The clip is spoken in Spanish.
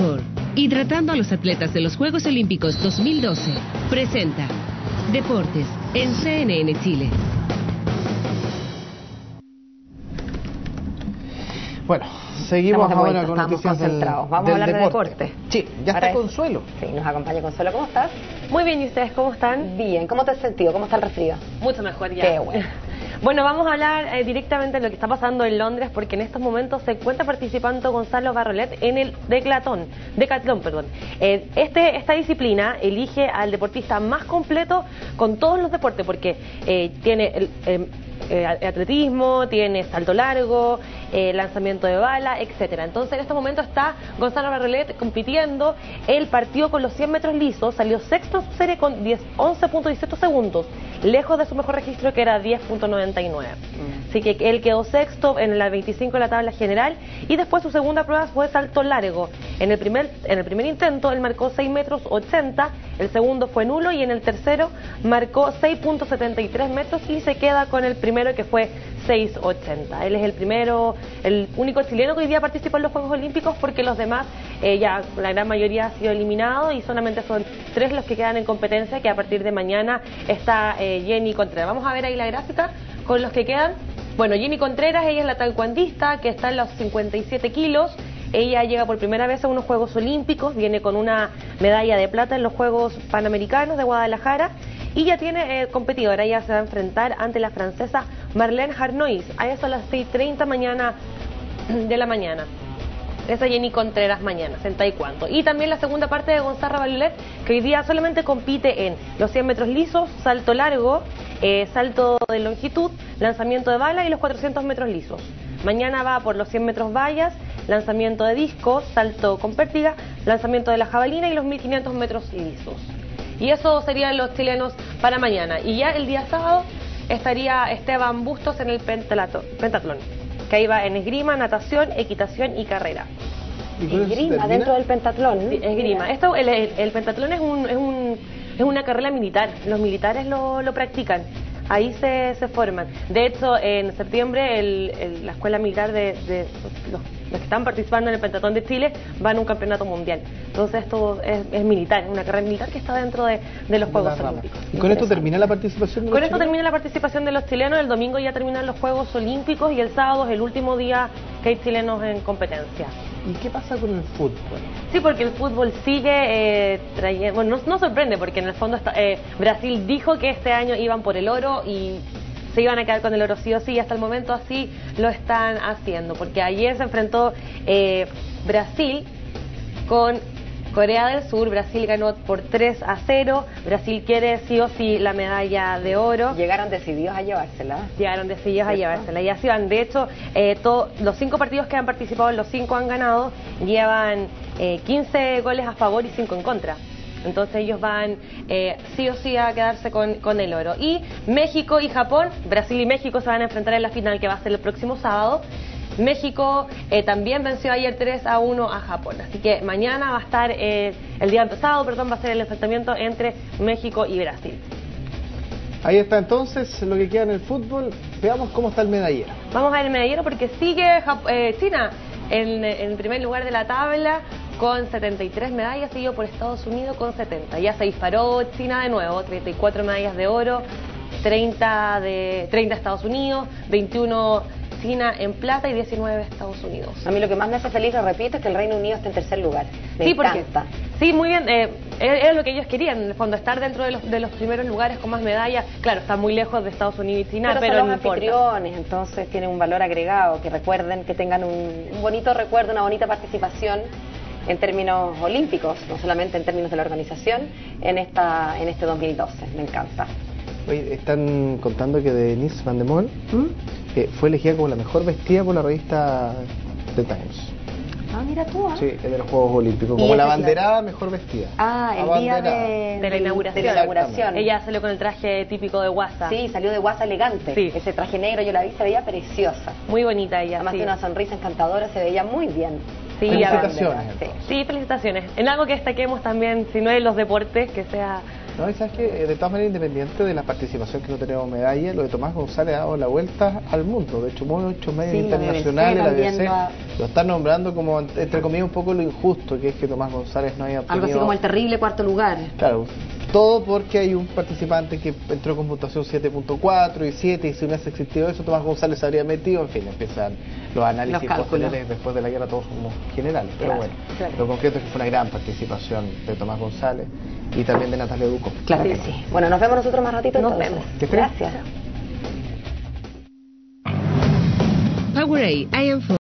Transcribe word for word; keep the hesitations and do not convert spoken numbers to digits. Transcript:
Sport, hidratando a los atletas de los Juegos Olímpicos dos mil doce, presenta Deportes en C N N Chile. Bueno, seguimos de ahora con estamos noticias concentrados. del, Vamos del a hablar deporte. de deporte. Sí, ya Ahora está es- Consuelo. Sí, nos acompaña Consuelo. ¿Cómo estás? Muy bien, ¿y ustedes cómo están? Bien. ¿Cómo te has sentido? ¿Cómo está el resfrío? Mucho mejor ya. Qué bueno. Bueno, vamos a hablar eh, directamente de lo que está pasando en Londres, porque en estos momentos se encuentra participando Gonzalo Barrolet en el decathlon, decatlón, perdón. Eh, este, esta disciplina elige al deportista más completo con todos los deportes, porque eh, tiene el, eh, eh, atletismo, tiene salto largo, eh, lanzamiento de bala, etcétera. Entonces, en este momento está Gonzalo Barrolet compitiendo. Él partió con los cien metros lisos, salió sexto en su serie con once punto dieciocho segundos, lejos de su mejor registro, que era diez punto noventa y nueve. Mm. Así que él quedó sexto en la veinticinco de la tabla general, y después su segunda prueba fue salto largo. En el primer en el primer intento él marcó seis metros ochenta, el segundo fue nulo, y en el tercero marcó seis punto setenta y tres metros y se queda con el primero, que fue seis ochenta. Él es el primero, el único chileno que hoy día participa en los Juegos Olímpicos, porque los demás, eh, ya la gran mayoría ha sido eliminado, y solamente son tres los que quedan en competencia, que a partir de mañana está eh, Jenny Contreras. Vamos a ver ahí la gráfica con los que quedan. Bueno, Jenny Contreras, ella es la taekwondista que está en los cincuenta y siete kilos. Ella llega por primera vez a unos Juegos Olímpicos, viene con una medalla de plata en los Juegos Panamericanos de Guadalajara, y ya tiene eh, competidora. Ella se va a enfrentar ante la francesa Marlene Harnois a eso a las seis treinta mañana de la mañana. Esa Jenny Contreras mañana, en taekwondo. Y también la segunda parte de Gonzalo Barrolet, que hoy día solamente compite en los cien metros lisos, salto largo, eh, salto de longitud, lanzamiento de bala y los cuatrocientos metros lisos. Mañana va por los cien metros vallas, lanzamiento de disco, salto con pértiga, lanzamiento de la jabalina y los mil quinientos metros lisos. Y eso serían los chilenos para mañana. Y ya el día sábado estaría Esteban Bustos en el pentalato- pentatlón, que ahí va en esgrima, natación, equitación y carrera. ¿Y con eso se Esgrima termina? dentro del pentatlón. Sí, esgrima. Esto, el, el, el pentatlón es un, es un es una carrera militar. Los militares lo, lo practican. Ahí se, se forman. De hecho, en septiembre el, el, la escuela militar de, de los, los que están participando en el pentatlón de Chile van a un campeonato mundial. Entonces esto es, es militar, es una carrera militar que está dentro de, de los Juegos Olímpicos. ¿Y con esto termina la participación de los Con esto chilenos? termina la participación de los chilenos. El domingo ya terminan los Juegos Olímpicos, y el sábado es el último día que hay chilenos en competencia. ¿Y qué pasa con el fútbol? Sí, porque el fútbol sigue eh, trayendo... Bueno, no, no sorprende, porque en el fondo está, eh, Brasil dijo que este año iban por el oro y se iban a quedar con el oro sí o sí, y hasta el momento así lo están haciendo, porque ayer se enfrentó eh, Brasil con Corea del Sur. Brasil ganó por tres a cero. Brasil quiere sí o sí la medalla de oro. Llegaron decididos a llevársela. Llegaron decididos a ¿Cierto? llevársela, y así van. De hecho, eh, todo, los cinco partidos que han participado, los cinco han ganado. Llevan eh, quince goles a favor y cinco en contra. Entonces ellos van eh, sí o sí a quedarse con, con el oro. Y México y Japón, Brasil y México se van a enfrentar en la final, que va a ser el próximo sábado. México eh, también venció ayer tres a uno a Japón. Así que mañana va a estar, eh, el día pasado, perdón, va a ser el enfrentamiento entre México y Brasil. Ahí está entonces lo que queda en el fútbol. Veamos cómo está el medallero. Vamos a ver el medallero, porque sigue Jap- eh, China en, en primer lugar de la tabla con setenta y tres medallas, seguido por Estados Unidos con setenta. Ya se disparó China de nuevo, treinta y cuatro medallas de oro, treinta de treinta Estados Unidos, veintiuno China en plata y diecinueve Estados Unidos. A mí lo que más me hace feliz, lo repito, es que el Reino Unido está en tercer lugar. Me Sí, porque, encanta. sí, muy bien, eh, era lo que ellos querían, en el fondo, estar dentro de los, de los primeros lugares con más medallas. Claro, está muy lejos de Estados Unidos y China, pero, pero, son no los importa. anfitriones, entonces tienen un valor agregado, que recuerden, que tengan un, un bonito recuerdo, una bonita participación en términos olímpicos, no solamente en términos de la organización, en esta en este dos mil doce. Me encanta. Oye, están contando que Denise Van de Moel ¿Mm? eh, fue elegida como la mejor vestida por la revista The Times. Ah, mira tú, ¿ah? Sí, es de los Juegos Olímpicos, Y como la esa es la- banderada mejor vestida. Ah, el día Abanderada. de, De la inauguración. de la inauguración. Ella salió con el traje típico de WhatsApp. Sí, salió de guasa elegante. Sí. Ese traje negro, yo la vi, se veía preciosa. Muy bonita ella. Además sí. tiene una sonrisa encantadora, se veía muy bien. Sí, Muy Felicitaciones, grande, sí. Sí, felicitaciones. En algo que destaquemos también, si no es los deportes, que sea No, y sabes que de todas maneras, independiente de la participación que no tenemos medalla, lo de Tomás González ha dado la vuelta al mundo. De hecho, muchos medios Sí, internacionales, la la B B C B B C, también lo están nombrando como, entre comillas, un poco lo injusto que es que Tomás González no haya obtenido... Algo así como el terrible cuarto lugar. Claro, todo porque hay un participante que entró con puntuación siete punto cuatro y siete, y si no hubiese existido eso, Tomás González se habría metido. En fin, empiezan los análisis Los posteriores después de la guerra, todos somos generales. Pero Claro, bueno, claro. lo concreto es que fue una gran participación de Tomás González y también de Natalia Duco. Claro que sí. Bueno, nos vemos nosotros más ratito. Nos entonces. vemos. ¿Qué crees? Gracias. Powerade I am